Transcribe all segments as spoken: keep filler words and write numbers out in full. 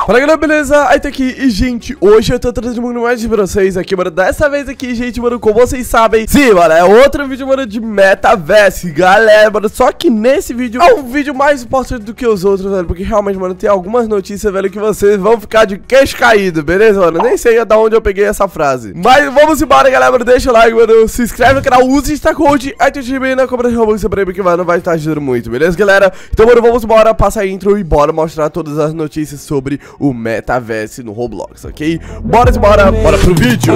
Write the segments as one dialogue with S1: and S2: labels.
S1: Fala galera, beleza? Aí tá aqui e gente, hoje eu tô trazendo muito mais pra vocês aqui, mano. Dessa vez aqui, gente, mano, como vocês sabem, sim, mano, é outro vídeo, mano, de metaverse, galera, mano. Só que nesse vídeo é um vídeo mais importante do que os outros, velho, porque realmente, mano, tem algumas notícias, velho, que vocês vão ficar de queixo caído, beleza, mano? Nem sei da onde eu peguei essa frase, mas vamos embora, galera, mano. Deixa o like, mano, se inscreve no canal, use Insta Code, aí tem o na compra de Robux pra mim, que, mano, vai estar ajudando muito, beleza, galera? Então, mano, vamos embora, passa a intro e bora mostrar todas as notícias sobre o metaverse no Roblox, ok? Bora embora, bora pro vídeo!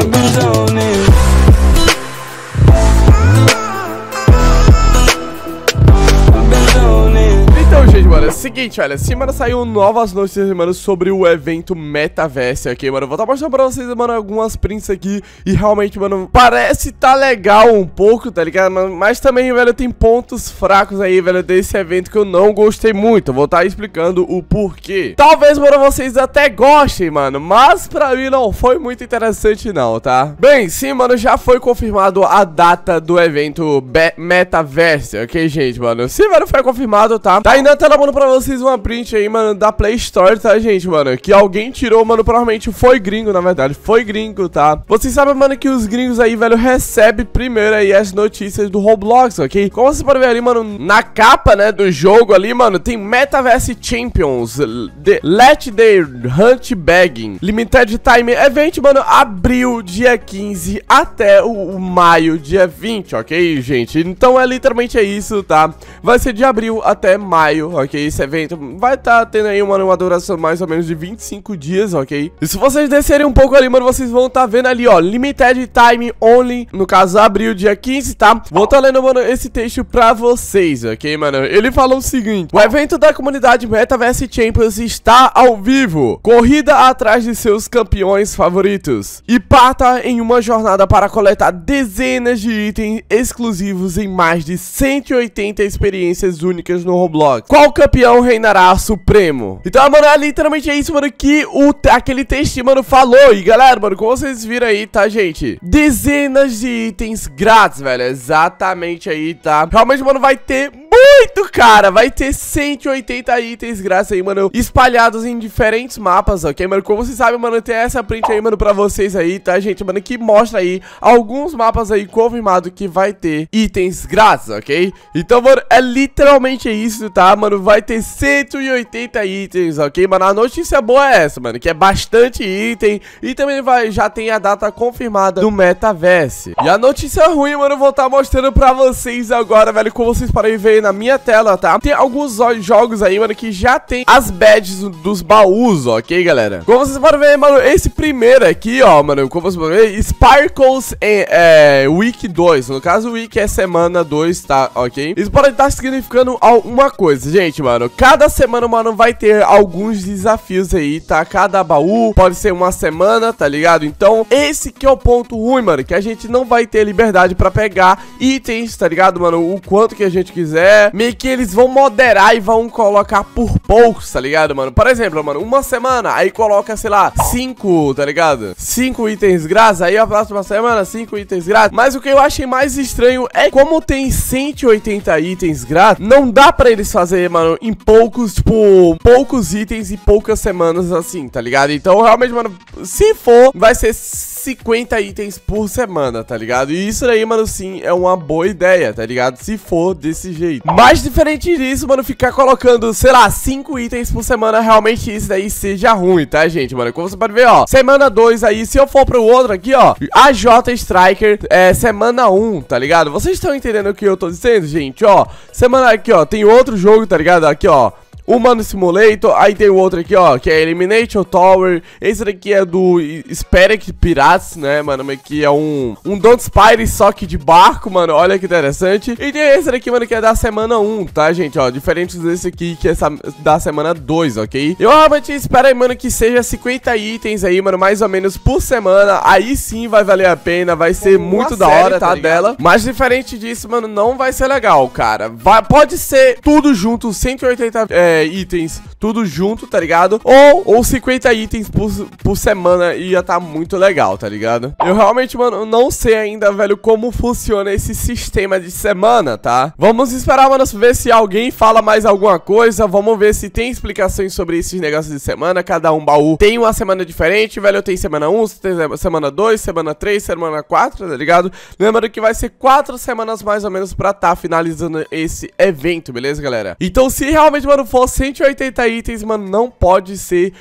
S1: Então, gente, mano, é o seguinte, olha, sim, mano, saiu novas notícias, mano, sobre o evento Metaverse, ok, mano? Eu vou estar mostrando pra vocês, mano, algumas prints aqui e realmente, mano, parece tá legal um pouco, tá ligado, mano? Mas também, velho, tem pontos fracos aí, velho, desse evento que eu não gostei muito. Eu vou estar explicando o porquê. Talvez, mano, vocês até gostem, mano, mas pra mim não foi muito interessante não, tá? Bem, sim, mano, já foi confirmado a data do evento Be Metaverse, ok, gente, mano? Sim, mano, foi confirmado, tá? Tá aí na tela, mano, pra vocês uma print aí, mano, da Play Store, tá, gente, mano? Que alguém tirou, mano, provavelmente foi gringo, na verdade, foi gringo, tá? Vocês sabem, mano, que os gringos aí, velho, recebem primeiro aí as notícias do Roblox, ok? Como vocês podem ver ali, mano, na capa, né, do jogo ali, mano, tem Metaverse Champions, the Let the Hunt Bagging, Limited Time Event, mano, abril, dia quinze, até o, o maio, dia vinte, ok, gente? Então, é literalmente é isso, tá? Vai ser de abril até maio, ok? Esse evento vai estar tá tendo aí, mano, uma duração mais ou menos de vinte e cinco dias, ok? E se vocês descerem um pouco ali, mano, vocês vão estar tá vendo ali, ó, Limited Time Only, no caso, abril, dia quinze, tá? Vou estar tá lendo, mano, esse texto pra vocês, ok, mano? Ele falou o seguinte: o evento da comunidade Metaverse Champions está ao vivo. Corrida atrás de seus campeões favoritos. E parta em uma jornada para coletar dezenas de itens exclusivos em mais de cento e oitenta experiências únicas no Roblox. Qual campeão reinará supremo? Então, mano, é literalmente é isso, mano, que o, aquele textinho, mano, falou. E, galera, mano, como vocês viram aí, tá, gente? Dezenas de itens grátis, velho. Exatamente aí, tá? Realmente, mano, vai ter muito, cara. Vai ter cento e oitenta itens grátis aí, mano, espalhados em diferentes mapas, ok, mano? Como vocês sabem, mano, tem essa print aí, mano, pra vocês aí, tá, gente, mano, que mostra aí alguns mapas aí confirmado que vai ter itens grátis, ok? Então, mano, é literalmente isso, tá, mano? Vai ter cento e oitenta itens, ok, mano? A notícia boa é essa, mano, que é bastante item e também vai, já tem a data confirmada do Metaverse. E a notícia ruim, mano, eu vou estar mostrando pra vocês agora, velho, como vocês podem ver na minha tela, tá? Tem alguns jogos aí, mano, que já tem as badges dos baús, ok, galera? Como vocês podem ver, mano, esse primeiro aqui, ó, mano, como vocês podem ver, Sparkles em, é, Week dois. No caso, Week é semana dois, tá? Ok? Isso pode estar significando alguma coisa, gente, mano. Cada semana, mano, vai ter alguns desafios aí, tá? Cada baú pode ser uma semana, tá ligado? Então, esse que é o ponto ruim, mano, que a gente não vai ter liberdade pra pegar itens, tá ligado, mano? O quanto que a gente quiser. Meio que eles vão moderar e vão colocar por poucos, tá ligado, mano? Por exemplo, mano, uma semana, aí coloca, sei lá, cinco, tá ligado? Cinco itens grátis, aí a próxima semana, cinco itens grátis. Mas o que eu achei mais estranho é como tem cento e oitenta itens grátis, não dá pra eles fazer, mano, em poucos, tipo, poucos itens e poucas semanas assim, tá ligado? Então, realmente, mano, se for, vai ser cinquenta itens por semana, tá ligado? E isso aí, mano, sim, é uma boa ideia, tá ligado? Se for desse jeito. Mas diferente disso, mano, ficar colocando, sei lá, cinco itens por semana, realmente isso daí seja ruim, tá, gente, mano? Como você pode ver, ó, semana dois aí, se eu for pro outro aqui, ó, A J Striker, é, semana um, tá ligado? Vocês estão entendendo o que eu tô dizendo, gente? Ó, semana aqui, ó, tem outro jogo, tá ligado? Aqui, ó, Humano Simulator, aí tem o outro aqui, ó, que é Elimination Tower. Esse daqui é do Spirit Pirates, né, mano, que é um um Don't Spire, só que de barco, mano, olha que interessante. E tem esse daqui, mano, que é da semana um, tá, gente, ó, diferente desse aqui, que é da semana dois, ok? Eu realmente espero aí, mano, que seja cinquenta itens aí, mano, mais ou menos por semana. Aí sim vai valer a pena, vai ser Uma muito da hora, tá, tá dela. Mas diferente disso, mano, não vai ser legal, cara. Vai, pode ser tudo junto, cento e oitenta é, é, itens tudo junto, tá ligado? Ou, ou cinquenta itens por, por semana ia tá muito legal, tá ligado? Eu realmente, mano, não sei ainda, velho, como funciona esse sistema de semana, tá? Vamos esperar, mano, ver se alguém fala mais alguma coisa. Vamos ver se tem explicações sobre esses negócios de semana. Cada um baú tem uma semana diferente, velho. Tem semana um, tem semana dois, semana três, semana quatro, tá ligado? Lembrando que vai ser quatro semanas mais ou menos pra tá finalizando esse evento, beleza, galera? Então, se realmente, mano, for cento e oitenta itens, mano, não pode ser,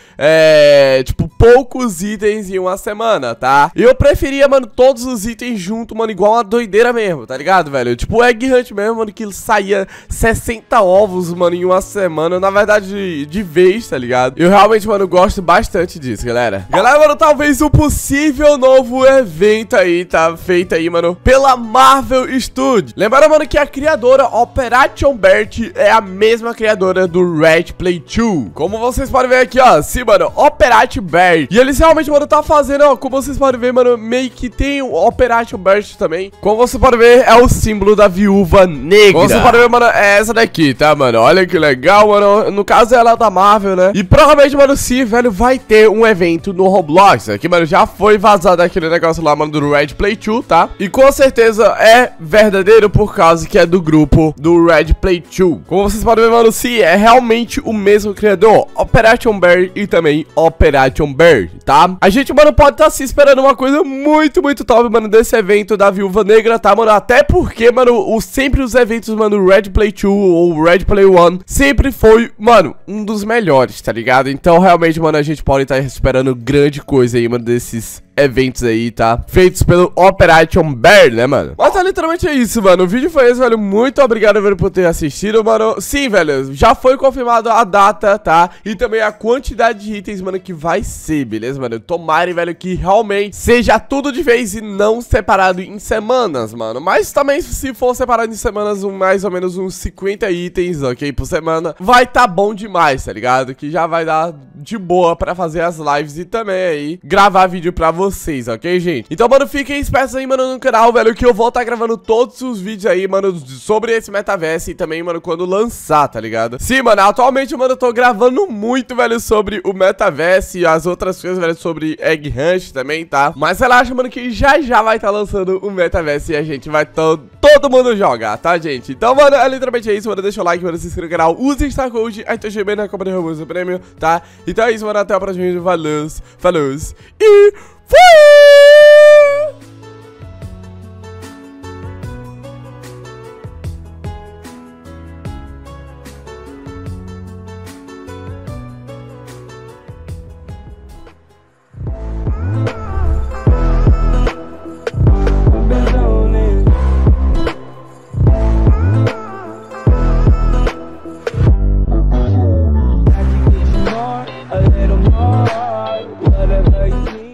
S1: é, tipo, poucos itens em uma semana, tá? Eu preferia, mano, todos os itens junto, mano, igual uma doideira mesmo, tá ligado, velho? Tipo o Egg Hunt mesmo, mano, que saía sessenta ovos, mano, em uma semana, na verdade, de, de vez, tá ligado? Eu realmente, mano, gosto bastante disso, galera. Galera, mano, talvez um possível novo evento aí, tá? Feito aí, mano, pela Marvel Studios. Lembrando, mano, que a criadora Operation Bert é a mesma criadora do Red Play dois. Como vocês podem ver aqui, ó, sim, mano, Operation Bert. E eles realmente, mano, tá fazendo, ó, como vocês podem ver, mano, meio que tem o Operation Bert também. Como vocês podem ver, é o símbolo da Viúva Negra. Como vocês podem ver, mano, é essa daqui, tá, mano? Olha que legal, mano. No caso, ela é da Marvel, né? E provavelmente, mano, sim, velho, vai ter um evento no Roblox. Aqui, mano, já foi vazado aquele negócio lá, mano, do Red Play dois, tá? E com certeza é verdadeiro por causa que é do grupo do Red Play dois. Como vocês podem ver, mano, sim, é realmente o mesmo criador, Operation Bert e também Operation Bert, tá? A gente, mano, pode estar tá se esperando uma coisa muito, muito top, mano, desse evento da Viúva Negra, tá, mano? Até porque, mano, o, sempre os eventos, mano, Red Play dois ou Red Play um sempre foi, mano, um dos melhores, tá ligado? Então, realmente, mano, a gente pode estar tá esperando grande coisa aí, mano, desses eventos aí, tá? Feitos pelo Operation Bert, né, mano? Mas é literalmente é isso, mano. O vídeo foi esse, velho. Muito obrigado, velho, por ter assistido, mano. Sim, velho, já foi confirmado a data, tá? E também a quantidade de itens, mano, que vai ser, beleza, mano? Tomara, velho, que realmente seja tudo de vez e não separado em semanas, mano. Mas também, se for separado em semanas, um, mais ou menos uns cinquenta itens, ok? Por semana, vai tá bom demais, tá ligado? Que já vai dar de boa pra fazer as lives e também aí gravar vídeo pra vocês, ok, gente? Então, mano, fiquem espertos aí, mano, no canal, velho, que eu vou estar tá gravando todos os vídeos aí, mano, sobre esse metaverso e também, mano, quando lançar, tá ligado? Sim, mano, atualmente, mano, eu tô gravando muito, velho, sobre o metaverso e as outras coisas, velho, sobre Egg Hunt também, tá? Mas relaxa, mano, que já já vai estar tá lançando o metaverso e a gente vai todo, todo mundo jogar, tá, gente? Então, mano, é literalmente é isso, mano, deixa o like, mano, se inscreva no canal, use o Star Code, aí tô chegando na compra de robôs do prêmio, tá? Então é isso, mano, até o próximo vídeo, valeu, falou e fui!
S2: A little more, whatever you need.